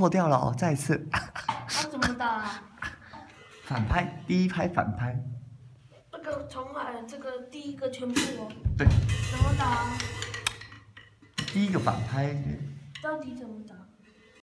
错掉了哦，再一次。 要怎么打啊？ 反拍，第一拍反拍。 这个重来，这个第一个全部哦。 对。 怎么打啊？ 第一个反拍。 到底怎么打？